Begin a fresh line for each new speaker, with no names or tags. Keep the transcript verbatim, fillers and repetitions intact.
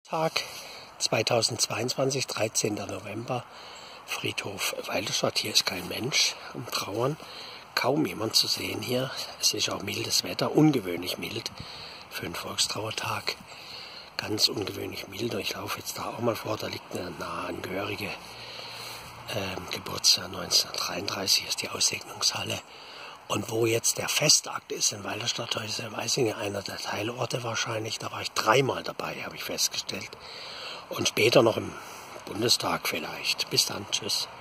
Tag zweitausendzweiundzwanzig, dreizehnter November, Friedhof Weilerstadt. Hier ist kein Mensch am Trauern, kaum jemand zu sehen hier. Es ist auch mildes Wetter, ungewöhnlich mild für einen Volkstrauertag. Ganz ungewöhnlich mild. Und ich laufe jetzt da auch mal vor, da liegt eine nahe Angehörige. Ähm, Geburtsjahr neunzehnhundertdreiunddreißig ist die Aussegnungshalle. Und wo jetzt der Festakt ist in Weilerstadt, heute ist Weißingen einer der Teilorte wahrscheinlich, da war ich dreimal dabei, habe ich festgestellt. Und später noch im Bundestag vielleicht. Bis dann, tschüss.